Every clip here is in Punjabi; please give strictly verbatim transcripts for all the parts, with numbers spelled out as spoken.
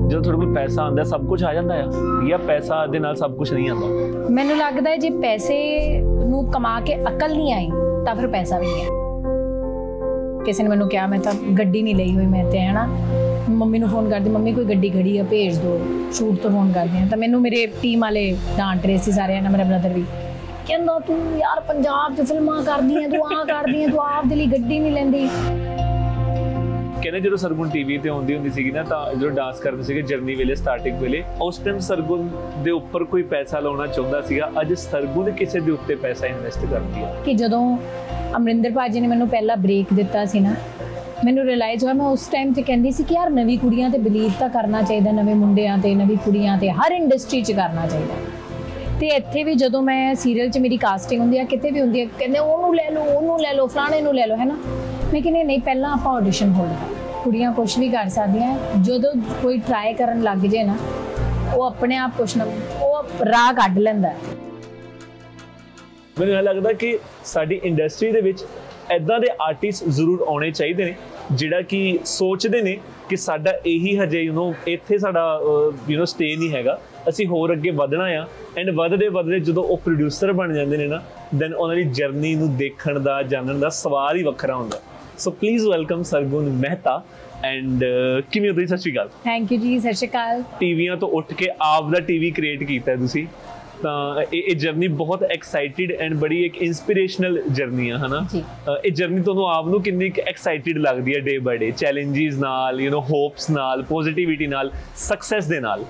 ਜਦੋਂ ਤੁਹਾਡੇ ਕੋਲ ਪੈਸਾ ਆਉਂਦਾ ਸਭ ਕੁਝ ਆ ਜਾਂਦਾ ਆ ਜਾਂ ਪੈਸਾ ਦੇ ਨਾਲ ਸਭ ਕੁਝ ਨਹੀਂ ਆਉਂਦਾ? ਮੈਨੂੰ ਲੱਗਦਾ ਹੈ ਜੇ ਪੈਸੇ ਨੂੰ ਕਮਾ ਕੇ ਅਕਲ ਨਹੀਂ ਆਈ ਤਾਂ ਫਿਰ ਪੈਸਾ ਵੀ ਨਹੀਂ ਹੈ। ਕਿਸੇ ਨੇ ਮੈਨੂੰ ਕਿਹਾ ਮੈਂ ਤਾਂ ਗੱਡੀ ਨਹੀਂ ਲਈ ਹੋਈ, ਮੈਂ ਤੇ ਹੈ ਨਾ ਮੰਮੀ ਨੂੰ ਫੋਨ ਕਰਦੀ, ਮੰਮੀ ਕੋਈ ਗੱਡੀ ਖੜੀ ਆ ਭੇਜ ਦਿਓ, ਸ਼ੂਟ ਤੋਂ ਫੋਨ ਕਰਦੇ ਆ। ਤਾਂ ਮੈਨੂੰ ਮੇਰੇ ਟੀਮ ਵਾਲੇ ਡਾਂਟ ਰਹੇ ਸੀ ਸਾਰਿਆਂ ਨੇ, ਮੇਰਾ ਬ੍ਰਦਰ ਵੀ ਕਹਿੰਦਾ ਤੂੰ ਯਾਰ ਪੰਜਾਬ 'ਚ ਫਿਲਮਾਂ ਕਰਦੀ ਹੈ, ਤੂੰ ਆਹ ਕਰਦੀ ਹੈ, ਤੂੰ ਆਪ ਦੇ ਲਈ ਗੱਡੀ ਨਹੀਂ ਲੈਂਦੀ। ਕਹਿੰਦੇ ਜਦੋਂ ਸਰਗੁਣ ਟੀਵੀ ਤੇ ਆਉਂਦੀ ਹੁੰਦੀ ਸੀਗੀ ਨਾ, ਤਾਂ ਜਦੋਂ ਡਾਂਸ ਕਰਦੇ ਸੀਗੇ ਜਰਨੀ ਵੇਲੇ, ਸਟਾਰਟਿੰਗ ਵੇਲੇ, ਉਸ ਟਾਈਮ ਸਰਗੁਣ ਦੇ ਉੱਪਰ ਕੋਈ ਪੈਸਾ ਲਾਉਣਾ ਚਾਹੁੰਦਾ ਸੀਗਾ। ਅੱਜ ਸਰਗੁਣ ਕਿਸੇ ਦੇ ਉੱਤੇ ਪੈਸਾ ਇਨਵੈਸਟ ਕਰਦੀ ਆ। ਕਿ ਜਦੋਂ ਅਮਰਿੰਦਰ ਭਾਜੀ ਨੇ ਮੈਨੂੰ ਪਹਿਲਾ ਬ੍ਰੇਕ ਦਿੱਤਾ ਸੀ ਨਾ, ਮੈਨੂੰ ਰਿਅਲਾਈਜ਼ ਹੋਇਆ, ਮੈਂ ਉਸ ਟਾਈਮ 'ਤੇ ਕਹਿੰਦੀ ਸੀ ਕਿ ਯਾਰ ਨਵੀਂ ਕੁੜੀਆਂ 'ਤੇ ਬਿਲੀਵ ਤਾਂ ਕਰਨਾ ਚਾਹੀਦਾ, ਨਵੇਂ ਮੁੰਡਿਆਂ 'ਤੇ, ਨਵੀਂ ਕੁੜੀਆਂ 'ਤੇ, ਹਰ ਇੰਡਸਟਰੀ 'ਚ ਕਰਨਾ ਚਾਹੀਦਾ। ਤੇ ਇੱਥੇ ਵੀ ਜਦੋਂ ਮੈਂ ਸੀਰੀਅਲ 'ਚ ਮੇਰੀ ਕਾਸਟਿੰਗ ਹੁੰਦੀ ਆ, ਕਿਤੇ ਵੀ ਹੁੰਦੀ ਹੈ, ਕਹਿੰਦੇ ਉਹਨੂੰ ਲੈ ਲਓ, ਉਹਨੂੰ ਲੈ ਲਓ, ਫਲਾਣੇ ਨੂੰ ਲੈ ਲਓ, ਹੈ ਨਾ। ਮੈਂ ਕਹਿੰਦੀ ਨਹੀਂ, ਪਹਿਲਾਂ ਆਪਾਂ ਆਡੀਸ਼ਨ ਹੋਲਡ ਕਰ, ਕੁੜੀਆਂ ਕੁਛ ਵੀ ਕਰ ਸਕਦੀਆਂ। ਜਦੋਂ ਕੋਈ ਟਰਾਈ ਕਰਨ ਲੱਗ ਜੇ ਨਾ, ਉਹ ਆਪਣੇ ਆਪ ਕੁਛ ਨਾ ਉਹ ਰਾਹ ਕੱਢ ਲੈਂਦਾ। ਮੈਨੂੰ ਇਹ ਲੱਗਦਾ ਕਿ ਸਾਡੀ ਇੰਡਸਟਰੀ ਦੇ ਵਿੱਚ ਇੱਦਾਂ ਦੇ ਆਰਟਿਸਟ ਜ਼ਰੂਰ ਆਉਣੇ ਚਾਹੀਦੇ ਨੇ ਜਿਹੜਾ ਕਿ ਸੋਚਦੇ ਨੇ ਕਿ ਸਾਡਾ ਇਹੀ ਹਜੇ ਯੂ ਨੋ ਇੱਥੇ ਸਾਡਾ ਯੂ ਨੋ ਸਟੇ ਨਹੀਂ ਹੈਗਾ, ਅਸੀਂ ਹੋਰ ਅੱਗੇ ਵਧਣਾ ਆ। ਐਂਡ ਵਧਦੇ ਵਧਦੇ ਜਦੋਂ ਉਹ ਪ੍ਰੋਡਿਊਸਰ ਬਣ ਜਾਂਦੇ ਨੇ ਨਾ, ਦੈਨ ਉਹਨਾਂ ਦੀ ਜਰਨੀ ਨੂੰ ਦੇਖਣ ਦਾ, ਜਾਣਨ ਦਾ ਸਵਾਲ ਹੀ ਵੱਖਰਾ ਹੁੰਦਾ। So please welcome Sargun Mehta. And ਕਿਵੇਂ ਹੋ ਤੁਸੀਂ? ਸਤਿ ਸ਼੍ਰੀ ਅਕਾਲ। ਥੈਂਕ ਯੂ ਜੀ, ਸਤਿ ਸ਼੍ਰੀ ਅਕਾਲ। ਟੀਵੀਆਂ ਤੋਂ ਉੱਠ ਕੇ ਆਪ ਦਾ ਟੀਵੀ ਕ੍ਰੀਏਟ ਕੀਤਾ ਤੁਸੀਂ, ਤਾਂ ਇਹ ਇਹ ਜਰਨੀ ਬਹੁਤ ਐਕਸਾਈਟਿਡ ਐਂਡ ਬੜੀ ਇੱਕ ਇੰਸਪੀਰੇਸ਼ਨਲ ਜਰਨੀ ਆ, ਹੈ ਨਾ। ਇਹ ਜਰਨੀ ਤੁਹਾਨੂੰ ਆਪ ਨੂੰ ਕਿੰਨੀ ਐਕਸਾਈਟਿਡ ਲੱਗਦੀ ਹੈ ਡੇ ਬਾਏ ਡੇ, ਚੈਲੰਜਿਸ ਨਾਲ, ਯੂ ਨੋ ਹੋਪਸ ਨਾਲ, ਪੋਜ਼ਿਟਿਵਿਟੀ ਨਾਲ, ਸਕਸੈਸ ਦੇ ਨਾਲ?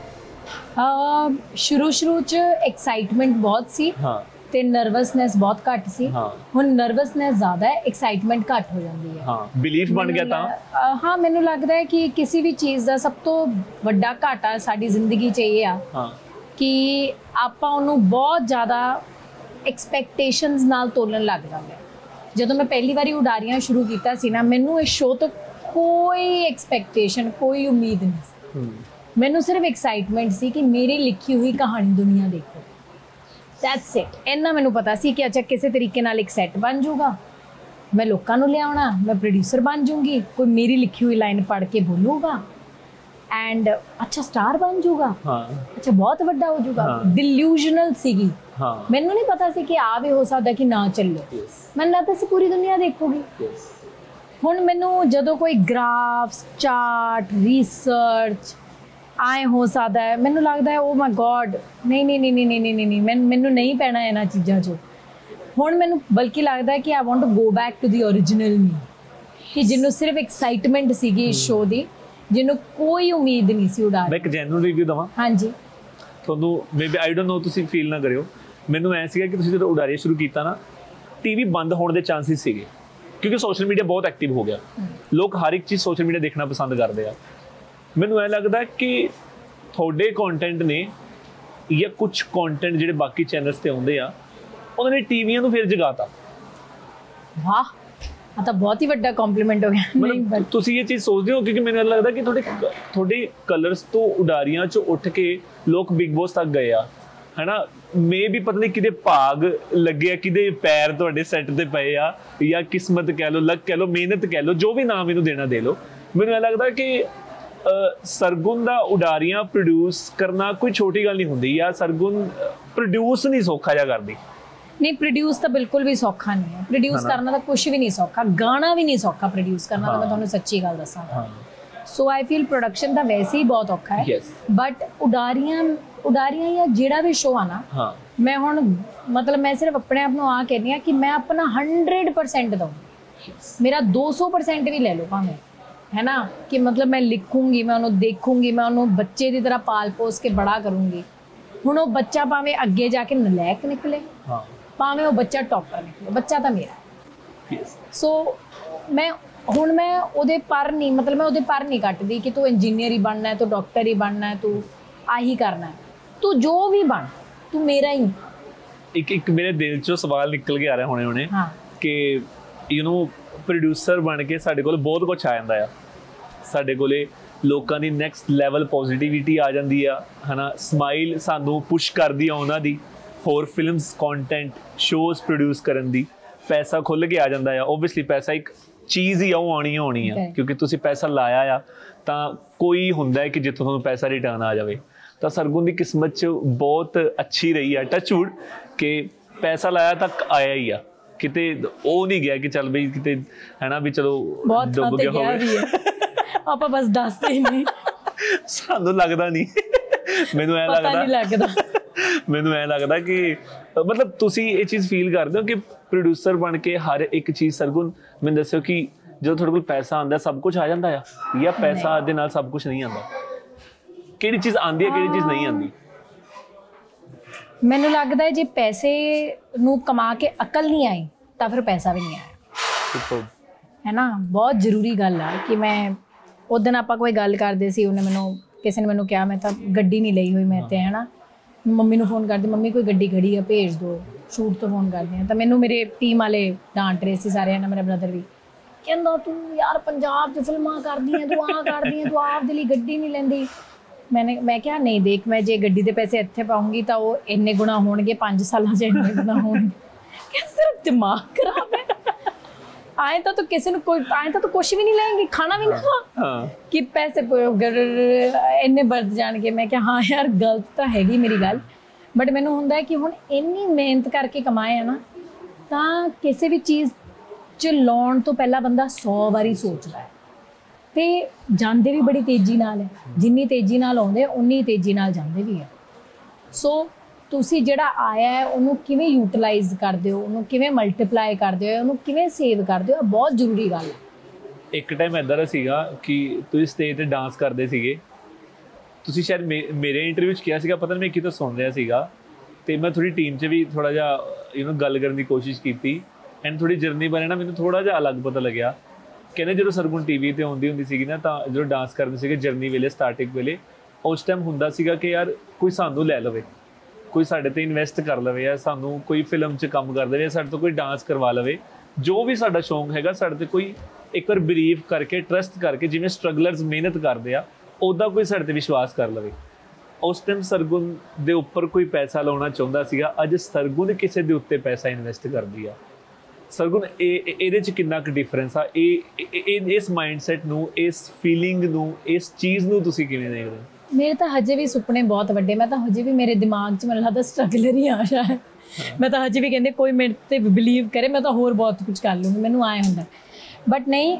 ਸ਼ੁਰੂ ਸ਼ੁਰੂ 'ਚ ਐਕਸਾਈਟਮੈਂਟ ਬਹੁਤ ਸੀ, ਹਾਂ, ਤੇ ਨਰਵਸਨੈਸ ਬਹੁਤ ਘੱਟ ਸੀ। ਹਾਂ, ਹੁਣ ਨਰਵਸਨੈਸ ਜ਼ਿਆਦਾ ਹੈ, ਐਕਸਾਈਟਮੈਂਟ ਘੱਟ ਹੋ ਜਾਂਦੀ ਹੈ। ਹਾਂ, ਬਿਲੀਫ ਬਣ ਗਿਆ ਤਾਂ? ਹਾਂ, ਮੈਨੂੰ ਲੱਗਦਾ ਹੈ ਕਿ ਕਿਸੇ ਵੀ ਚੀਜ਼ ਦਾ ਸਭ ਤੋਂ ਵੱਡਾ ਘਾਟਾ ਸਾਡੀ ਜ਼ਿੰਦਗੀ 'ਚ ਇਹ ਆ ਹਾਂ ਕਿ ਆਪਾਂ ਉਹਨੂੰ ਬਹੁਤ ਜ਼ਿਆਦਾ ਐਕਸਪੈਕਟੇਸ਼ਨਸ ਨਾਲ ਤੋਲਣ ਲੱਗ ਜਾਂਦੇ। ਜਦੋਂ ਮੈਂ ਪਹਿਲੀ ਵਾਰੀ ਉਡਾਰੀਆਂ ਸ਼ੁਰੂ ਕੀਤਾ ਸੀ ਨਾ, ਮੈਨੂੰ ਇਸ ਸ਼ੋਅ ਤੋਂ ਕੋਈ ਐਕਸਪੈਕਟੇਸ਼ਨ, ਕੋਈ ਉਮੀਦ ਨਹੀਂ ਸੀ। ਮੈਨੂੰ ਸਿਰਫ ਐਕਸਾਈਟਮੈਂਟ ਸੀ ਕਿ ਮੇਰੀ ਲਿਖੀ ਹੋਈ ਕਹਾਣੀ ਦੁਨੀਆ ਦੇਖੋ, ਦੈਟਸ ਇਟ। ਇੰਨਾ ਮੈਨੂੰ ਪਤਾ ਸੀ ਕਿ ਅੱਛਾ ਕਿਸੇ ਤਰੀਕੇ ਨਾਲ ਇੱਕ ਸੈੱਟ ਬਣ ਜਾਊਗਾ, ਮੈਂ ਲੋਕਾਂ ਨੂੰ ਲਿਆਉਣਾ, ਮੈਂ ਪ੍ਰੋਡਿਊਸਰ ਬਣ ਜਾਊਂਗੀ, ਕੋਈ ਮੇਰੀ ਲਿਖੀ ਹੋਈ ਲਾਈਨ ਪੜ੍ਹ ਕੇ ਬੋਲੂਗਾ ਐਂਡ ਅੱਛਾ ਸਟਾਰ ਬਣ ਜਾਊਗਾ, ਹਾਂ, ਅੱਛਾ ਬਹੁਤ ਵੱਡਾ ਹੋ ਜਾਊਗਾ। ਡਿਲੂਜ਼ਨਲ ਸੀਗੀ। ਹਾਂ, ਮੈਨੂੰ ਨਹੀਂ ਪਤਾ ਸੀ ਕਿ ਆ ਵੀ ਹੋ ਸਕਦਾ ਕਿ ਨਾ ਚੱਲੇ। ਮੈਨੂੰ ਲੱਗਦਾ ਸੀ ਪੂਰੀ ਦੁਨੀਆ ਦੇਖੂਗੀ। ਹੁਣ ਮੈਨੂੰ ਜਦੋਂ ਕੋਈ ਗ੍ਰਾਫਸ, ਚਾਰਟ, ਰਿਸਰਚ ਆਏ ਹੋ ਸਕਦਾ ਹੈ, ਮੈਨੂੰ ਲੱਗਦਾ ਹੈ ਓ ਮਾਈ ਗॉड, ਨਹੀਂ ਨਹੀਂ ਨਹੀਂ ਨਹੀਂ ਨਹੀਂ ਨਹੀਂ ਨਹੀਂ ਮੈਨੂੰ ਮੈਨੂੰ ਨਹੀਂ ਪੈਣਾ ਇਹਨਾਂ ਚੀਜ਼ਾਂ 'ਚੋਂ। ਹੁਣ ਮੈਨੂੰ ਬਲਕਿ ਲੱਗਦਾ ਹੈ ਕਿ I want to go back to the original me, ਕਿ ਜਿਹਨੂੰ ਸਿਰਫ ਐਕਸਾਈਟਮੈਂਟ ਸੀਗੀ ਇਸ ਸ਼ੋਅ ਦੀ, ਜਿਹਨੂੰ ਕੋਈ ਉਮੀਦ ਨਹੀਂ ਸੀ ਉਡਾ। ਮੈਂ ਇੱਕ ਜੈਨੂਅਲ ਰਿਵਿਊ ਦਵਾਂ? ਹਾਂਜੀ। ਤੁਹਾਨੂੰ ਮੇਬੀ ਆਈ ਡੋਨਟ ਨੋ, ਤੁਸੀਂ ਫੀਲ ਨਾ ਕਰਿਓ, ਮੈਨੂੰ ਐ ਸੀਗਾ ਕਿ ਤੁਸੀਂ ਜਦੋਂ ਉਡਾਰੀਆਂ ਸ਼ੁਰੂ ਕੀਤਾ ਨਾ, ਟੀਵੀ ਬੰਦ ਹੋਣ ਦੇ ਚਾਂਸਿਸ ਸੀਗੇ ਕਿਉਂਕਿ ਸੋਸ਼ਲ ਮੀਡੀਆ ਬਹੁਤ ਐਕਟਿਵ ਹੋ ਗਿਆ, ਲੋਕ ਹਰ ਇੱਕ ਚੀਜ਼ ਸੋਸ਼ਲ ਮੀਡੀਆ ਦੇਖਣਾ ਪਸੰਦ ਕਰਦੇ ਆ। ਮੈਨੂੰ ਐ ਲੱਗਦਾ ਕਿ ਤੁਹਾਡੇ ਕੰਟੈਂਟ ਨੇ ਜਾਂ ਕੁਝ ਕੰਟੈਂਟ ਜਿਹੜੇ ਬਾਕੀ ਚੈਨਲਸ ਤੇ ਆਉਂਦੇ ਆ, ਉਹਨਾਂ ਨੇ ਟੀਵੀਆਂ ਨੂੰ ਫਿਰ ਜਗਾਤਾ। ਵਾਹ, ਆ ਤਾਂ ਬਹੁਤ ਹੀ ਵੱਡਾ ਕੰਪਲੀਮੈਂਟ ਹੋ ਗਿਆ। ਮਤਲਬ ਤੁਸੀਂ ਇਹ ਚੀਜ਼ ਸੋਚਦੇ ਹੋ? ਕਿਉਂਕਿ ਮੈਨੂੰ ਲੱਗਦਾ ਕਿ ਤੁਹਾਡੇ ਤੁਹਾਡੇ ਕਲਰਸ ਤੋਂ ਉਡਾਰੀਆਂ 'ਚ ਉੱਠ ਕੇ ਲੋਕ ਬਿਗ ਬੌਸ ਤੱਕ ਗਏ ਆ, ਹੈ ਨਾ। ਮੇ ਵੀ ਪਤਾ ਨਹੀਂ ਕਿਤੇ ਭਾਗ ਲੱਗੇ ਆ, ਕਿਤੇ ਪੈਰ ਤੁਹਾਡੇ ਸੈੱਟ ਤੇ ਪਏ ਆ, ਜਾਂ ਕਿਸਮਤ ਕਹਿ ਲਓ, ਲੱਕ ਕਹਿ ਲਓ, ਮਿਹਨਤ ਕਹਿ ਲਓ, ਜੋ ਵੀ ਨਾਮ ਇਹਨੂੰ ਦੇਣਾ ਦੇ ਲਓ। ਮੈਨੂੰ ਇਹ ਲੱਗਦਾ ਕਿ ਸਰਗੁਣ ਦਾ ਉਡਾਰੀਆਂ ਪ੍ਰੋਡਿਊਸ ਕਰਨਾ ਕੋਈ ਛੋਟੀ ਗੱਲ ਨਹੀਂ ਹੁੰਦੀ, ਜਾਂ ਸਰਗੁਣ ਪ੍ਰੋਡਿਊਸ ਨਹੀਂ ਸੌਖਾ ਜਿਹਾ ਕਰਦੀ। ਨਹੀਂ, ਪ੍ਰੋਡਿਊਸ ਤਾਂ ਬਿਲਕੁਲ ਵੀ ਸੌਖਾ ਨਹੀਂ ਹੈ। ਪ੍ਰੋਡਿਊਸ ਕਰਨਾ ਤਾਂ ਕੁਝ ਵੀ ਨਹੀਂ ਸੌਖਾ, ਗਾਣਾ ਵੀ ਨਹੀਂ ਸੌਖਾ ਪ੍ਰੋਡਿਊਸ ਕਰਨਾ, ਤਾਂ ਮੈਂ ਤੁਹਾਨੂੰ ਸੱਚੀ ਗੱਲ ਦੱਸਾਂ। ਸੋ ਆਈ ਫੀਲ ਪ੍ਰੋਡਕਸ਼ਨ ਤਾਂ ਵੈਸੇ ਹੀ ਬਹੁਤ ਔਖਾ ਹੈ, ਬਟ ਉਡਾਰੀਆਂ ਉਡਾਰੀਆਂ ਜਾਂ ਜਿਹੜਾ ਵੀ ਸ਼ੋਅ ਆ ਨਾ, ਮੈਂ ਹੁਣ ਮਤਲਬ ਮੈਂ ਸਿਰਫ ਆਪਣੇ ਆਪ ਨੂੰ ਆ ਕਹਿੰਦੀ ਹਾਂ ਕਿ ਮੈਂ ਆਪਣਾ ਹੰਡਰਡ ਪਰਸੈਂਟ ਦਊਂ, ਮੇਰਾ ਦੋ ਸੌ ਪਰਸੈਂਟ ਵੀ ਲੈ ਲਓ ਭਾਵੇਂ, है ना, कि मतलब मैं लिखूंगी, मैं उन्होंने देखूंगी, मैं उन्होंने बच्चे की तरह पाल पोस के बड़ा करूंगी। हुण वो बच्चा भावें अगे जाके नलैक निकले, भावें वो बच्चा टॉपर निकले, बच्चा तो मेरा। सो मैं हुण मैं उहदे पर नहीं, मतलब मैं उहदे पर नहीं कट्टदी कि तू इंजीनियर ही बनना है, तू डॉक्टर ही बनना है, तू आही करना है, तू जो भी बन, तू मेरा ही। एक एक मेरे दिल चो सवाल निकल के आ रहा होने होने हाँ। कि यू नो प्रोड्यूसर बन के साडे कोल बहुत कुछ आ जाता है, साडे कोले लोकां दी नैक्सट लैवल पॉजिटिविटी आ जाती है, है ना। स्माइल सानू पुश करदी आ उन्हां दी, होर फिल्म्स कंटेंट शोज़ प्रोड्यूस करन दी, पैसा खुल के आ जाता है। ओबवियसली पैसा एक ਚੀਜ਼ ਹੀ ਆ ਉਹ ਆਉਣੀ ਆਉਣੀ ਆ, ਕਿਉਂਕਿ ਤੁਸੀਂ ਪੈਸਾ ਲਾਇਆ ਆ ਤਾਂ ਕੋਈ ਹੁੰਦਾ ਹੈ ਕਿ ਜਿੱਥੋਂ ਤੁਹਾਨੂੰ ਪੈਸਾ ਰਿਟਰਨ ਆ ਜਾਵੇ। ਤਾਂ ਸਰਗੁਣ ਦੀ ਕਿਸਮਤ 'ਚ ਬਹੁਤ ਅੱਛੀ ਰਹੀ ਆ ਟੱਚਵੁੱਡ ਕਿ ਪੈਸਾ ਲਾਇਆ ਤਾਂ ਆਇਆ ਹੀ ਆ, ਕਿਤੇ ਉਹ ਨਹੀਂ ਗਿਆ ਕਿ ਚੱਲ ਬਈ ਕਿਤੇ ਹੈ ਨਾ ਵੀ ਚਲੋ ਡੁੱਬ ਗਿਆ ਹੋਵੇ। ਆਪਾਂ ਬਸ ਦੱਸਦੇ ਨਹੀਂ, ਸਾਨੂੰ ਲੱਗਦਾ ਨਹੀਂ, ਮੈਨੂੰ ਐ ਲੱਗਦਾ ਮੈਨੂੰ ਐ ਲੱਗਦਾ ਕਿ ਮਤਲਬ ਤੁਸੀਂ ਇਹ ਚੀਜ਼ ਫੀਲ ਕਰਦੇ ਹੋ ਕਿ ਪ੍ਰੋਡਿਊਸਰ ਬਣ ਕੇ ਹਰ ਇੱਕ ਚੀਜ਼ ਸਰਗੁਣ ਮੈਨੂੰ ਦੱਸਿਓ ਕਿ ਜਦੋਂ ਤੁਹਾਡੇ ਕੋਲ ਪੈਸਾ ਆਉਂਦਾ ਸਭ ਕੁਝ ਆ ਜਾਂਦਾ ਆ ਜਾਂ ਪੈਸਾ ਦੇ ਨਾਲ ਸਭ ਕੁਝ ਨਹੀਂ ਆਉਂਦਾ? ਕਿਹੜੀ ਚੀਜ਼ ਆਉਂਦੀ ਹੈ, ਕਿਹੜੀ ਚੀਜ਼ ਨਹੀਂ ਆਉਂਦੀ? ਮੈਨੂੰ ਲੱਗਦਾ ਹੈ ਜੇ ਪੈਸੇ ਨੂੰ ਕਮਾ ਕੇ ਅਕਲ ਨਹੀਂ ਆਈ ਤਾਂ ਫਿਰ ਪੈਸਾ ਵੀ ਨਹੀਂ ਆਇਆ, ਹੈ ਨਾ। ਬਹੁਤ ਜ਼ਰੂਰੀ ਗੱਲ ਆ ਕਿ ਮੈਂ ਉਸ ਦਿਨ ਆਪਾਂ ਕੋਈ ਗੱਲ ਕਰਦੇ ਸੀ, ਉਹਨੇ ਮੈਨੂੰ ਕਿਸੇ ਨੇ ਮੈਨੂੰ ਕਿਹਾ ਮੈਂ ਤਾਂ ਗੱਡੀ ਨਹੀਂ ਲਈ ਹੋਈ ਮੈਂ ਤੇ, ਹੈ ਨਾ। ਮੰਮੀ ਨੂੰ ਫੋਨ ਕਰਦੀ, ਮੰਮੀ ਕੋਈ ਗੱਡੀ ਖੜੀ ਆ ਭੇਜ ਦਿਓ, ਸ਼ੂਟ ਤੋਂ ਫੋਨ ਕਰਦੇ ਆ। ਤਾਂ ਮੈਨੂੰ ਮੇਰੇ ਟੀਮ ਵਾਲੇ ਡਾਂਟ ਰਹੇ ਸੀ ਸਾਰੇ, ਹੈ ਨਾ, ਮੇਰਾ ਬ੍ਰਦਰ ਵੀ ਕਹਿੰਦਾ ਤੂੰ ਯਾਰ ਪੰਜਾਬ 'ਚ ਫਿਲਮਾਂ ਕਰਦੀ ਹੈ, ਤੂੰ ਆਹ ਕਰਦੀ ਹੈ, ਤੂੰ ਆਪਦੇ ਲਈ ਗੱਡੀ ਨਹੀਂ ਲੈਂਦੀ। ਮੈਨੇ ਮੈਂ ਕਿਹਾ ਨਹੀਂ ਦੇਖ, ਮੈਂ ਜੇ ਗੱਡੀ ਦੇ ਪੈਸੇ ਇੱਥੇ ਪਾਉਂਗੀ ਤਾਂ ਉਹ ਇੰਨੇ ਗੁਣਾ ਹੋਣਗੇ, ਪੰਜ ਸਾਲਾਂ 'ਚ ਇੰਨੇ ਗੁਣਾ ਹੋਣਗੇ। ਕਹਿੰਦਾ ਸਿਰਫ ਦਿਮਾਗ ਖਰਾਬ ਹੈ, ਆਏ ਤਾਂ ਤੂੰ ਕਿਸੇ ਨੂੰ ਕੋਈ ਆਏ ਤਾਂ ਤੂੰ ਕੁਛ ਵੀ ਨਹੀਂ ਲੈਂਗੀ, ਖਾਣਾ ਵੀ ਨਾ ਖਾ ਕਿ ਪੈਸੇ ਇੰਨੇ ਵਰਤ ਜਾਣਗੇ। ਮੈਂ ਕਿਹਾ ਹਾਂ ਯਾਰ ਗਲਤ ਤਾਂ ਹੈਗੀ ਮੇਰੀ ਗੱਲ, ਬਟ ਮੈਨੂੰ ਹੁੰਦਾ ਕਿ ਹੁਣ ਇੰਨੀ ਮਿਹਨਤ ਕਰਕੇ ਕਮਾਏ ਆ ਨਾ, ਤਾਂ ਕਿਸੇ ਵੀ ਚੀਜ਼ 'ਚ ਲਾਉਣ ਤੋਂ ਪਹਿਲਾਂ ਬੰਦਾ ਸੌ ਵਾਰੀ ਸੋਚਦਾ ਹੈ। ਤੇ ਜਾਂਦੇ ਵੀ ਬੜੀ ਤੇਜ਼ੀ ਨਾਲ ਹੈ, ਜਿੰਨੀ ਤੇਜ਼ੀ ਨਾਲ ਆਉਂਦੇ ਉਨੀ ਤੇਜ਼ੀ ਨਾਲ ਜਾਂਦੇ ਵੀ ਹੈ। ਸੋ ਤੁਸੀਂ ਜਿਹੜਾ ਆਇਆ ਹੈ ਉਹਨੂੰ ਕਿਵੇਂ ਯੂਟਿਲਾਈਜ਼ ਕਰਦੇ ਹੋ, ਉਹਨੂੰ ਕਿਵੇਂ ਮਲਟੀਪਲਾਈ ਕਰਦੇ ਹੋ, ਉਹਨੂੰ ਕਿਵੇਂ ਸੇਵ ਕਰਦੇ ਹੋ, ਇਹ ਬਹੁਤ ਜ਼ਰੂਰੀ ਗੱਲ ਹੈ। ਇੱਕ ਟਾਈਮ ਇੱਦਾਂ ਦਾ ਸੀਗਾ ਕਿ ਤੁਸੀਂ ਸਟੇਜ 'ਤੇ ਡਾਂਸ ਕਰਦੇ ਸੀਗੇ, ਤੁਸੀਂ ਸ਼ਾਇਦ ਮੇ ਮੇਰੇ ਇੰਟਰਵਿਊ 'ਚ ਕਿਹਾ ਸੀਗਾ, ਪਤਾ ਨਹੀਂ ਮੈਂ ਕਿਤੋਂ ਸੁਣ ਰਿਹਾ ਸੀਗਾ, ਅਤੇ ਮੈਂ ਥੋੜ੍ਹੀ ਟੀਮ 'ਚ ਵੀ ਥੋੜ੍ਹਾ ਜਿਹਾ ਯੂ ਨੋ ਗੱਲ ਕਰਨ ਦੀ ਕੋਸ਼ਿਸ਼ ਕੀਤੀ ਐਂਡ ਥੋੜ੍ਹੀ ਜਰਨੀ ਬਾਰੇ ਨਾ ਮੈਨੂੰ ਥੋੜ੍ਹਾ ਜਿਹਾ ਅਲੱਗ ਪਤਾ ਲੱਗਿਆ। ਕਹਿੰਦੇ ਜਦੋਂ ਸਰਗੁਣ ਟੀ ਵੀ 'ਤੇ ਆਉਂਦੀ ਹੁੰਦੀ ਸੀਗੀ ਨਾ, ਤਾਂ ਜਦੋਂ ਡਾਂਸ ਕਰਦੇ ਸੀਗੇ ਜਰਨੀ ਵੇਲੇ, ਸਟਾਰਟਿੰਗ ਵੇਲੇ, ਉਸ ਟਾਈਮ ਹੁੰਦਾ ਸੀਗਾ ਕਿ ਯਾਰ ਕੋਈ ਸਾਨੂੰ ਲੈ ਲਵੇ, ਕੋਈ ਸਾਡੇ 'ਤੇ ਇਨਵੈਸਟ ਕਰ ਲਵੇ, ਜਾਂ ਸਾਨੂੰ ਕੋਈ ਫਿਲਮ 'ਚ ਕੰਮ ਕਰ ਦੇਵੇ, ਸਾਡੇ ਤੋਂ ਕੋਈ ਡਾਂਸ ਕਰਵਾ ਲਵੇ, ਜੋ ਵੀ ਸਾਡਾ ਸ਼ੌਂਕ ਹੈਗਾ ਸਾਡੇ 'ਤੇ ਕੋਈ ਇੱਕ ਵਾਰ ਬਿਲੀਵ ਕਰਕੇ, ਟਰਸਟ ਕਰਕੇ, ਜਿਵੇਂ ਸਟਰਗਲਰਸ ਮਿਹਨਤ ਕਰਦੇ ਆ ਉੱਦਾਂ ਕੋਈ ਸਾਡੇ 'ਤੇ ਵਿਸ਼ਵਾਸ ਕਰ ਲਵੇ। ਉਸ ਟਾਈਮ ਸਰਗੁਣ ਦੇ ਉੱਪਰ ਕੋਈ ਪੈਸਾ ਲਾਉਣਾ ਚਾਹੁੰਦਾ ਸੀਗਾ, ਅੱਜ ਸਰਗੁਣ ਕਿਸੇ ਦੇ ਉੱਤੇ ਪੈਸਾ ਇਨਵੈਸਟ ਕਰਦੀ ਆ। ਸਰਗੁਣ ਇਹ ਇਹਦੇ 'ਚ ਕਿੰਨਾ ਕੁ ਡਿਫਰੈਂਸ ਆ? ਇਹ ਇਸ ਮਾਈਂਡਸੈਟ ਨੂੰ, ਇਸ ਫੀਲਿੰਗ ਨੂੰ, ਇਸ ਚੀਜ਼ ਨੂੰ ਤੁਸੀਂ ਕਿਵੇਂ ਦੇਖਦੇ ਹੋ? ਮੇਰੇ ਤਾਂ ਹਜੇ ਵੀ ਸੁਪਨੇ ਬਹੁਤ ਵੱਡੇ, ਮੈਂ ਤਾਂ ਹਜੇ ਵੀ ਮੇਰੇ ਦਿਮਾਗ 'ਚ ਮੈਨੂੰ ਲੱਗਦਾ ਸਟਰਗਲਰ ਹੀ ਆ ਸ਼ਾਇਦ। ਮੈਂ ਤਾਂ ਹਜੇ ਵੀ ਕਹਿੰਦੇ ਕੋਈ ਮੇਰੇ 'ਤੇ ਬਿਲੀਵ ਕਰੇ ਮੈਂ ਤਾਂ ਹੋਰ ਬਹੁਤ ਕੁਝ ਕਰ ਲੂੰਗੀ, ਮੈਨੂੰ ਆਏ ਹੁੰਦਾ। ਬਟ ਨਹੀਂ,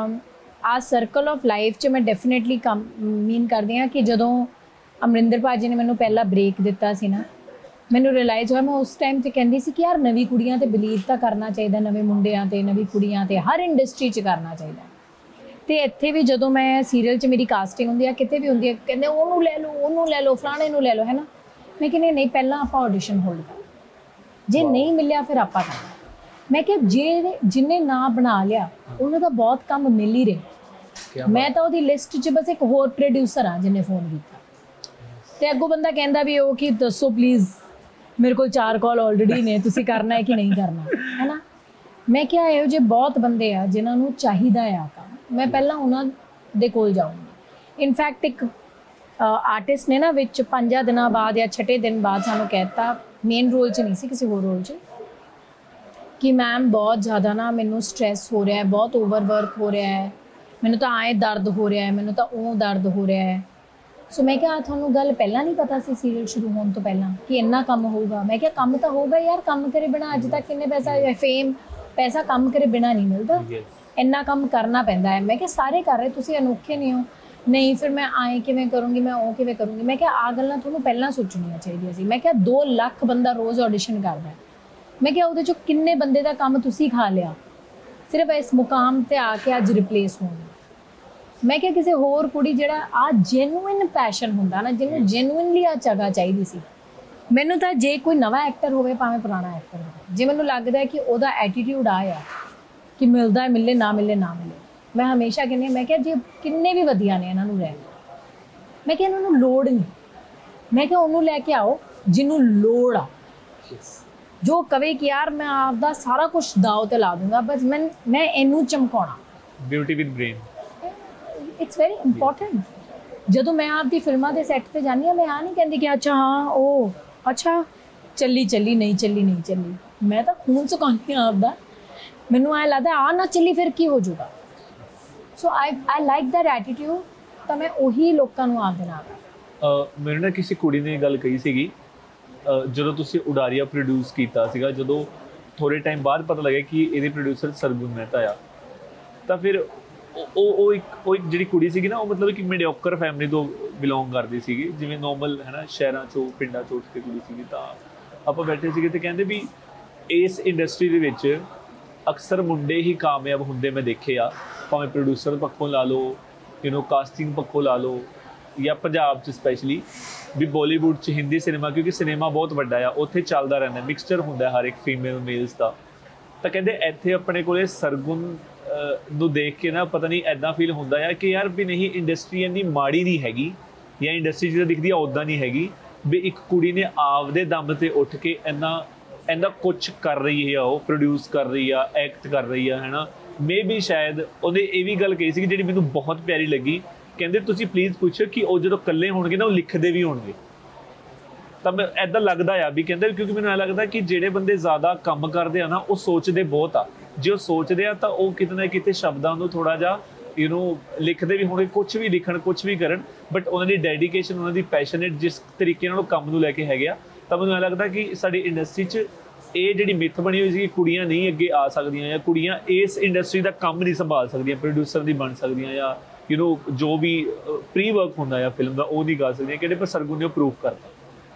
ਆ ਸਰਕਲ ਆਫ ਲਾਈਫ 'ਚ ਮੈਂ ਡੈਫੀਨੇਟਲੀ ਕੰਮ ਮੀਨ ਕਰਦੀ ਹਾਂ ਕਿ ਜਦੋਂ ਅਮਰਿੰਦਰ ਭਾਜੀ ਨੇ ਮੈਨੂੰ ਪਹਿਲਾ ਬ੍ਰੇਕ ਦਿੱਤਾ ਸੀ ਨਾ, ਮੈਨੂੰ ਰਿਅਲਾਈਜ਼ ਹੋਇਆ, ਮੈਂ ਉਸ ਟਾਈਮ 'ਤੇ ਕਹਿੰਦੀ ਸੀ ਕਿ ਯਾਰ ਨਵੀਂ ਕੁੜੀਆਂ 'ਤੇ ਬਿਲੀਵ ਤਾਂ ਕਰਨਾ ਚਾਹੀਦਾ, ਨਵੇਂ ਮੁੰਡਿਆਂ 'ਤੇ, ਨਵੀਂ ਕੁੜੀਆਂ 'ਤੇ, ਹਰ ਇੰਡਸਟਰੀ 'ਚ ਕਰਨਾ ਚਾਹੀਦਾ। ਅਤੇ ਇੱਥੇ ਵੀ ਜਦੋਂ ਮੈਂ ਸੀਰੀਅਲ 'ਚ ਮੇਰੀ ਕਾਸਟਿੰਗ ਹੁੰਦੀ ਆ, ਕਿਤੇ ਵੀ ਹੁੰਦੀ ਹੈ, ਕਹਿੰਦੇ ਉਹਨੂੰ ਲੈ ਲਓ, ਉਹਨੂੰ ਲੈ ਲਓ, ਫਲਾਣੇ ਨੂੰ ਲੈ ਲਓ, ਹੈ ਨਾ। ਮੈਂ ਕਹਿੰਦੀ ਨਹੀਂ, ਪਹਿਲਾਂ ਆਪਾਂ ਆਡੀਸ਼ਨ ਹੋਲਡ ਕਰ, ਜੇ ਨਹੀਂ ਮਿਲਿਆ ਫਿਰ ਆਪਾਂ ਕਰਨਾ। ਮੈਂ ਕਿਹਾ ਜੇ ਜਿਹਨੇ ਨਾਂ ਬਣਾ ਲਿਆ ਉਹਨੂੰ ਤਾਂ ਬਹੁਤ ਕੰਮ ਮਿਲ ਹੀ ਰਿਹਾ। ਮੈਂ ਤਾਂ ਉਹਦੀ ਲਿਸਟ 'ਚ ਬਸ ਇੱਕ ਹੋਰ ਪ੍ਰੋਡਿਊਸਰ ਆ ਜਿਹਨੇ ਫੋਨ ਕੀਤਾ, ਅਤੇ ਅੱਗੋਂ ਬੰਦਾ ਕਹਿੰਦਾ ਵੀ ਉਹ ਕਿ ਦੱਸੋ ਪਲੀਜ਼, ਮੇਰੇ ਕੋਲ ਚਾਰ ਕਾਲ ਆਲਰੇਡੀ ਨੇ, ਤੁਸੀਂ ਕਰਨਾ ਹੈ ਕਿ ਨਹੀਂ ਕਰਨਾ, ਹੈ ਨਾ। ਮੈਂ ਕਿਹਾ ਇਹੋ ਜਿਹੇ ਬਹੁਤ ਬੰਦੇ ਆ ਜਿਨ੍ਹਾਂ ਨੂੰ ਚਾਹੀਦਾ ਆ ਕੰਮ, ਮੈਂ ਪਹਿਲਾਂ ਉਹਨਾਂ ਦੇ ਕੋਲ ਜਾਊਂਗੀ। ਇਨਫੈਕਟ ਇੱਕ ਆਰਟਿਸਟ ਨੇ ਨਾ ਵਿੱਚ ਪੰਜਾਂ ਦਿਨਾਂ ਬਾਅਦ ਜਾਂ ਛਠੇ ਦਿਨ ਬਾਅਦ ਸਾਨੂੰ ਕਹਿ ਦਿੱਤਾ, ਮੇਨ ਰੋਲ 'ਚ ਨਹੀਂ ਸੀ, ਕਿਸੇ ਹੋਰ ਰੋਲ 'ਚ, ਕਿ ਮੈਮ ਬਹੁਤ ਜ਼ਿਆਦਾ ਨਾ ਮੈਨੂੰ ਸਟ੍ਰੈਸ ਹੋ ਰਿਹਾ ਹੈ, ਬਹੁਤ ਓਵਰ ਵਰਕ ਹੋ ਰਿਹਾ ਹੈ, ਮੈਨੂੰ ਤਾਂ ਆਏ ਦਰਦ ਹੋ ਰਿਹਾ ਹੈ, ਮੈਨੂੰ ਤਾਂ ਉਹ ਦਰਦ ਹੋ ਰਿਹਾ ਹੈ। ਸੋ ਮੈਂ ਕਿਹਾ ਤੁਹਾਨੂੰ ਗੱਲ ਪਹਿਲਾਂ ਨਹੀਂ ਪਤਾ ਸੀ ਸੀਰੀਅਲ ਸ਼ੁਰੂ ਹੋਣ ਤੋਂ ਪਹਿਲਾਂ ਕਿ ਇੰਨਾ ਕੰਮ ਹੋਊਗਾ? ਮੈਂ ਕਿਹਾ ਕੰਮ ਤਾਂ ਹੋਊਗਾ ਯਾਰ, ਕੰਮ ਕਰੇ ਬਿਨਾਂ ਅੱਜ ਤੱਕ ਕਿੰਨੇ ਪੈਸਾ, ਫੇਮ ਪੈਸਾ ਕੰਮ ਕਰੇ ਬਿਨਾਂ ਨਹੀਂ ਮਿਲਦਾ, ਇੰਨਾ ਕੰਮ ਕਰਨਾ ਪੈਂਦਾ ਹੈ। ਮੈਂ ਕਿਹਾ ਸਾਰੇ ਕਰ ਰਹੇ, ਤੁਸੀਂ ਅਨੋਖੇ ਨਹੀਂ ਹੋ। ਨਹੀਂ ਫਿਰ ਮੈਂ ਆਏ ਕਿਵੇਂ ਕਰੂੰਗੀ, ਮੈਂ ਉਹ ਕਿਵੇਂ ਕਰੂੰਗੀ। ਮੈਂ ਕਿਹਾ ਆਹ ਗੱਲਾਂ ਤੁਹਾਨੂੰ ਪਹਿਲਾਂ ਸੋਚਣੀਆਂ ਚਾਹੀਦੀਆਂ ਸੀ। ਮੈਂ ਕਿਹਾ ਦੋ ਲੱਖ ਬੰਦਾ ਰੋਜ਼ ਆਡੀਸ਼ਨ ਕਰਦਾ, ਮੈਂ ਕਿਹਾ ਉਹਦੇ 'ਚੋਂ ਕਿੰਨੇ ਬੰਦੇ ਦਾ ਕੰਮ ਤੁਸੀਂ ਖਾ ਲਿਆ ਸਿਰਫ ਇਸ ਮੁਕਾਮ 'ਤੇ ਆ ਕੇ ਅੱਜ ਰਿਪਲੇਸ ਹੋਣ। ਮੈਂ ਕਿਹਾ ਕਿਸੇ ਹੋਰ ਕੁੜੀ ਜਿਹੜਾ ਆ ਜੈਨੂਇਨ ਪੈਸ਼ਨ ਹੁੰਦਾ ਨਾ, ਜਿਹਨੂੰ ਜੈਨੂਇਨਲੀ ਆ ਜਗ੍ਹਾ ਚਾਹੀਦੀ ਸੀ। ਮੈਨੂੰ ਤਾਂ ਜੇ ਕੋਈ ਨਵਾਂ ਐਕਟਰ ਹੋਵੇ ਭਾਵੇਂ ਪੁਰਾਣਾ ਐਕਟਰ ਹੋਵੇ, ਜੇ ਮੈਨੂੰ ਲੱਗਦਾ ਕਿ ਉਹਦਾ ਐਟੀਟਿਊਡ ਆ ਆ ਕਿ ਮਿਲਦਾ ਮਿਲੇ ਨਾ ਮਿਲੇ ਨਾ ਮਿਲੇ, ਮੈਂ ਹਮੇਸ਼ਾ ਕਹਿੰਦੀ, ਮੈਂ ਕਿਹਾ ਜੇ ਕਿੰਨੇ ਵੀ ਵਧੀਆ ਨੇ ਇਹਨਾਂ ਨੂੰ ਰਹਿ, ਮੈਂ ਕਿਹਾ ਇਹਨਾਂ ਨੂੰ ਲੋੜ ਨਹੀਂ, ਮੈਂ ਕਿਹਾ ਉਹਨੂੰ ਲੈ ਕੇ ਆਓ ਜਿਹਨੂੰ ਲੋੜ ਆ, ਜੋ ਕਵੇ ਕਿ ਯਾਰ ਮੈਂ ਆਪਦਾ ਸਾਰਾ ਕੁਝ ਦਾਅ 'ਤੇ ਲਾ ਦੂੰਗਾ, ਬਸ ਮੈਂ ਮੈਂ ਇਹਨੂੰ ਚਮਕਾਉਣਾ। Beauty with brain, it's very important. ਜਦੋਂ ਮੈਂ ਆਪਦੀ ਫਿਲਮਾਂ ਦੇ ਸੈੱਟ 'ਤੇ ਜਾਂਦੀ ਹਾਂ, ਮੈਂ ਆ ਨਹੀਂ ਕਹਿੰਦੀ ਕਿ ਅੱਛਾ ਹਾਂ ਉਹ ਅੱਛਾ ਚੱਲੀ ਚੱਲੀ ਨਹੀਂ ਚੱਲੀ ਨਹੀਂ ਚੱਲੀ, ਮੈਂ ਤਾਂ ਖੂਨ ਸੁਕਾਉਂਦੀ ਹਾਂ ਆਪਦਾ ਮੈਨੂੰ ਐ ਲੱਗਦਾ ਆ ਨਾ ਚੱਲੀ ਫਿਰ ਕੀ ਹੋ ਜਾਊਗਾ। So I I like that attitude, ਤਾਂ ਮੈਂ ਉਹੀ ਲੋਕਾਂ ਨੂੰ ਆਪਦੇ ਨਾਲ। ਮੈਨੂੰ ਨਾ ਕਿਸੇ ਕੁੜੀ ਨੇ ਗੱਲ ਕਹੀ ਸੀਗੀ, ਜਦੋਂ ਤੁਸੀਂ ਉਡਾਰੀਆ ਪ੍ਰੋਡਿਊਸ ਕੀਤਾ ਸੀਗਾ, ਜਦੋਂ ਥੋੜ੍ਹੇ ਟਾਈਮ ਬਾਅਦ ਪਤਾ ਲੱਗਿਆ ਕਿ ਇਹਦੇ ਪ੍ਰੋਡਿਊਸਰ ਸਰਗੁਣ ਮਹਿਤਾ ਆ, ਤਾਂ ਫਿਰ ਉਹ ਉਹ ਇੱਕ ਉਹ ਇੱਕ ਜਿਹੜੀ ਕੁੜੀ ਸੀਗੀ ਨਾ, ਉਹ ਮਤਲਬ ਕਿ ਮੀਡੀਓਕਰ ਫੈਮਿਲੀ ਤੋਂ ਬਿਲੋਂਗ ਕਰਦੀ ਸੀਗੀ, ਜਿਵੇਂ ਨੋਰਮਲ ਹੈ ਨਾ ਸ਼ਹਿਰਾਂ 'ਚੋਂ ਪਿੰਡਾਂ 'ਚੋਂ ਉੱਠ ਕੇ ਕੁੜੀ ਸੀਗੀ। ਤਾਂ ਆਪਾਂ ਬੈਠੇ ਸੀਗੇ ਤੇ ਕਹਿੰਦੇ ਵੀ ਇਸ ਇੰਡਸਟਰੀ ਦੇ ਵਿੱਚ ਅਕਸਰ ਮੁੰਡੇ ਹੀ ਕਾਮਯਾਬ ਹੁੰਦੇ ਮੈਂ ਦੇਖੇ ਆ, ਭਾਵੇਂ ਪ੍ਰੋਡਿਊਸਰ ਪੱਖੋਂ ਲਾ ਲਓ, ਯੂ ਨੋ ਕਾਸਟਿੰਗ ਪੱਖੋਂ ਲਾ ਲਓ, ਜਾਂ ਪੰਜਾਬ 'ਚ ਸਪੈਸ਼ਲੀ ਵੀ ਬਾਲੀਵੁੱਡ 'ਚ ਹਿੰਦੀ ਸਿਨੇਮਾ, ਕਿਉਂਕਿ ਸਿਨੇਮਾ ਬਹੁਤ ਵੱਡਾ ਆ, ਉੱਥੇ ਚੱਲਦਾ ਰਹਿੰਦਾ, ਮਿਕਸਚਰ ਹੁੰਦਾ ਹਰ ਇੱਕ ਫੀਮੇਲ ਮੇਲਸ ਦਾ। ਤਾਂ ਕਹਿੰਦੇ ਇੱਥੇ ਆਪਣੇ ਕੋਲੇ ਸਰਗੁਣ ਨੂੰ ਦੇਖ ਕੇ ਨਾ ਪਤਾ ਨਹੀਂ ਇੱਦਾਂ ਫੀਲ ਹੁੰਦਾ ਆ ਕਿ ਯਾਰ ਵੀ ਨਹੀਂ ਇੰਡਸਟਰੀ ਇੰਨੀ ਮਾੜੀ ਨਹੀਂ ਹੈਗੀ, ਜਾਂ ਇੰਡਸਟਰੀ ਜਿੱਦਾਂ ਦਿਖਦੀ ਆ ਉੱਦਾਂ ਨਹੀਂ ਹੈਗੀ, ਵੀ ਇੱਕ ਕੁੜੀ ਨੇ ਆਪਦੇ ਦਮ 'ਤੇ ਉੱਠ ਕੇ ਇੰਨਾ ਇੰਨਾ ਕੁਛ ਕਰ ਰਹੀ ਆ, ਉਹ ਪ੍ਰੋਡਿਊਸ ਕਰ ਰਹੀ ਆ, ਐਕਟ ਕਰ ਰਹੀ ਆ, ਹੈ ਨਾ। ਮੇ ਵੀ ਸ਼ਾਇਦ ਉਹਨੇ ਇਹ ਵੀ ਗੱਲ ਕਹੀ ਸੀ ਜਿਹੜੀ ਮੈਨੂੰ ਬਹੁਤ ਪਿਆਰੀ ਲੱਗੀ, ਕਹਿੰਦੇ ਤੁਸੀਂ ਪਲੀਜ਼ ਪੁੱਛੋ ਕਿ ਉਹ ਜਦੋਂ ਇਕੱਲੇ ਹੋਣਗੇ ਨਾ ਉਹ ਲਿਖਦੇ ਵੀ ਹੋਣਗੇ। ਤਾਂ ਮੈਂ ਇੱਦਾਂ ਲੱਗਦਾ ਆ ਵੀ ਕਹਿੰਦੇ, ਕਿਉਂਕਿ ਮੈਨੂੰ ਐਂ ਲੱਗਦਾ ਕਿ ਜਿਹੜੇ ਬੰਦੇ ਜ਼ਿਆਦਾ ਕੰਮ ਕਰਦੇ ਆ ਨਾ ਉਹ ਸੋਚਦੇ ਬਹੁਤ ਆ, ਜੇ ਉਹ ਸੋਚਦੇ ਆ ਤਾਂ ਉਹ ਕਿਤੇ ਨਾ ਕਿਤੇ ਸ਼ਬਦਾਂ ਨੂੰ ਥੋੜ੍ਹਾ ਜਿਹਾ ਯੂ ਨੋ ਲਿਖਦੇ ਵੀ ਹੋਣਗੇ, ਕੁਛ ਵੀ ਲਿਖਣ ਕੁਛ ਵੀ ਕਰਨ, ਬਟ ਉਹਨਾਂ ਦੀ ਡੈਡੀਕੇਸ਼ਨ, ਉਹਨਾਂ ਦੀ ਪੈਸ਼ਨੇਟ ਜਿਸ ਤਰੀਕੇ ਨਾਲ ਉਹ ਕੰਮ ਨੂੰ ਲੈ ਕੇ ਹੈਗੇ ਆ। ਤਾਂ ਮੈਨੂੰ ਐਂ ਲੱਗਦਾ ਕਿ ਸਾਡੀ ਇੰਡਸਟਰੀ 'ਚ ਇਹ ਜਿਹੜੀ ਮਿੱਥ ਬਣੀ ਹੋਈ ਸੀ ਕਿ ਕੁੜੀਆਂ ਨਹੀਂ ਅੱਗੇ ਆ ਸਕਦੀਆਂ, ਜਾਂ ਕੁੜੀਆਂ ਇਸ ਇੰਡਸਟਰੀ ਦਾ ਕੰਮ ਨਹੀਂ ਸੰਭਾਲ ਸਕਦੀਆਂ, ਪ੍ਰੋਡਿਊਸਰ ਨਹੀਂ ਬਣ ਸਕਦੀਆਂ, ਜਾਂ ਯੂ ਨੋ ਜੋ ਵੀ ਪ੍ਰੀ ਵਰਕ ਹੁੰਦਾ ਆ ਫਿਲਮ ਦਾ ਉਹ ਨਹੀਂ ਕਰ ਸਕਦੀਆਂ, ਕਿਹੜੇ ਪਰ ਸਰਗੁਣ ਨੇ ਉਹ ਪ੍ਰੂਫ ਕਰਤਾ।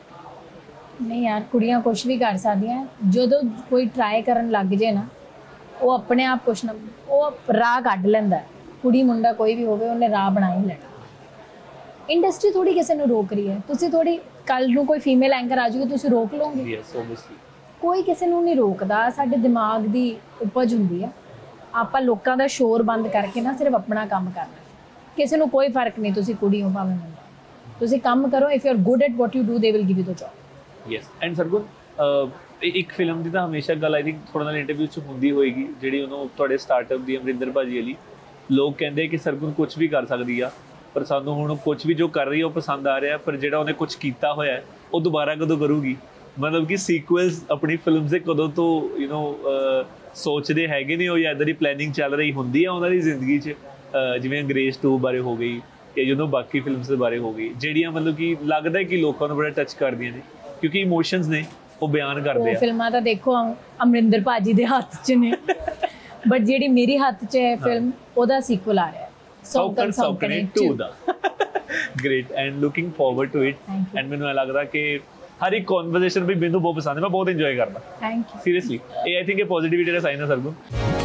ਨਹੀਂ ਯਾਰ, ਕੁੜੀਆਂ ਕੁਛ ਵੀ ਕਰ ਸਕਦੀਆਂ, ਜਦੋਂ ਕੋਈ ਟਰਾਈ ਕਰਨ ਲੱਗ ਜੇ ਨਾ ਉਹ ਆਪਣੇ ਆਪ ਕੁਛ ਨਾ ਉਹ ਰਾਹ ਕੱਢ ਲੈਂਦਾ। ਕੁੜੀ ਮੁੰਡਾ ਕੋਈ ਵੀ ਹੋਵੇ ਉਹਨੇ ਰਾਹ ਬਣਾ ਹੀ ਲੈਣਾ। ਇੰਡਸਟਰੀ ਥੋੜੀ ਕਿਸੇ ਨੂੰ ਰੋਕ ਰਹੀ ਹੈ, ਤੁਸੀਂ ਥੋੜੀ ਕੱਲ ਨੂੰ ਕੋਈ ਫੀਮੇਲ ਐਂਕਰ ਆ ਜਾਊਗੀ ਤੁਸੀਂ ਰੋਕ ਲਓਗੇ? ਯੈਸ ਓਬਵੀਅਸਲੀ ਕੋਈ ਕਿਸੇ ਨੂੰ ਨਹੀਂ ਰੋਕਦਾ, ਸਾਡੇ ਦਿਮਾਗ ਦੀ ਉਪਜ ਹੁੰਦੀ ਆ। ਆਪਾਂ ਲੋਕਾਂ ਦਾ ਸ਼ੋਰ ਬੰਦ ਕਰਕੇ ਨਾ ਸਿਰਫ ਆਪਣਾ ਕੰਮ ਕਰਨਾ, ਕਿਸੇ ਨੂੰ ਕੋਈ ਫਰਕ ਨਹੀਂ ਤੁਸੀਂ ਕੁੜੀ ਹੋ ਭਾਵੇਂ ਮੁੰਡਾ, ਤੁਸੀਂ ਕੰਮ ਕਰੋ। If you are good at what you do they will give you the job. Yes and Sargun ਇੱਕ ਫਿਲਮ ਦੀ ਤਾਂ ਹਮੇਸ਼ਾ ਗੱਲ ਆਈ ਥਿੰਕ ਥੋੜ੍ਹਾ ਨਾਲ ਇੰਟਰਵਿਊ 'ਚ ਹੁੰਦੀ ਹੋਏਗੀ, ਜਿਹੜੀ ਉਹਨੂੰ ਤੁਹਾਡੇ ਸਟਾਰਟਅਪ ਦੀ ਅਮਰਿੰਦਰ ਭਾਜੀ ਵਾਲੀ, ਲੋਕ ਕਹਿੰਦੇ ਕਿ ਸਰਗੁਣ ਕੁਛ ਵੀ ਕਰ ਸਕਦੀ ਆ, ਪਰ ਸਾਨੂੰ ਹੁਣ ਕੁਛ ਵੀ ਜੋ ਕਰ ਰਹੀ ਹੈ ਉਹ ਪਸੰਦ ਆ ਰਿਹਾ, ਪਰ ਜਿਹੜਾ ਉਹਨੇ ਕੁਛ ਕੀਤਾ ਹੋਇਆ ਉਹ ਦੁਬਾਰਾ ਕਦੋਂ ਕਰੂਗੀ? ਮਤਲਬ ਕਿ ਸੀਕੁਅਲਸ ਆਪਣੀ ਫਿਲਮ ਦੇ ਕਦੋਂ ਤੋਂ ਯੂ ਨੋ ਸੋਚਦੇ ਹੈਗੇ ਨੇ, ਉਹ ਜਾਂ ਇੱਦਾਂ ਦੀ ਪਲੈਨਿੰਗ ਚੱਲ ਰਹੀ ਹੁੰਦੀ ਆ ਉਹਨਾਂ ਦੀ ਜ਼ਿੰਦਗੀ 'ਚ, ਜਿਵੇਂ ਅੰਗਰੇਜ਼ ਟੂ ਬਾਰੇ ਹੋ ਗਈ, ਜਾਂ ਯੂ ਨੋ ਬਾਕੀ ਫਿਲਮਸ ਦੇ ਬਾਰੇ ਹੋ ਗਈ, ਜਿਹੜੀਆਂ ਮਤਲਬ ਕਿ ਲੱਗਦਾ ਕਿ ਲੋਕਾਂ ਨੂੰ ਬੜਾ ਟੱਚ ਕਰਦੀਆਂ ਨੇ, ਕਿਉਂਕਿ ਇਮੋਸ਼ਨਸ ਨੇ ਉਹ ਬਿਆਨ ਕਰਦੇ ਆ। ਫਿਲਮਾਂ ਤਾਂ ਦੇਖੋ ਅਮਰਿੰਦਰ ਭਾਜੀ ਦੇ ਹੱਥ 'ਚ ਨੇ, ਬਟ ਜਿਹੜੀ ਮੇਰੀ ਹੱਥ 'ਚ ਹੈ ਫਿਲਮ, ਉਹਦਾ ਸੀਕੁਅਲ ਆ ਰਿਹਾ ਸੌਕਣ ਸੌਕਣੇ ਟੂ ਦਾ। Great and looking forward to it. And ਮੈਨੂੰ ਇਹ ਲੱਗਦਾ ਕਿ ਹਰ ਇੱਕ ਕਨਵਰਸੇਸ਼ਨ ਵੀ ਮੈਨੂੰ ਬਹੁਤ ਪਸੰਦ ਹੈ, ਮੈਂ ਬਹੁਤ ਇੰਜੋਏ ਕਰਦਾ। Thank you. ਸੀਰੀਅਸਲੀ ਇਹ ਆਈ ਥਿੰਕ ਇਹ ਪੋਜ਼ਿਟਿਵਿਟੀ ਦਾ ਸਾਈਨ ਹੈ ਸਰਗੁਣ।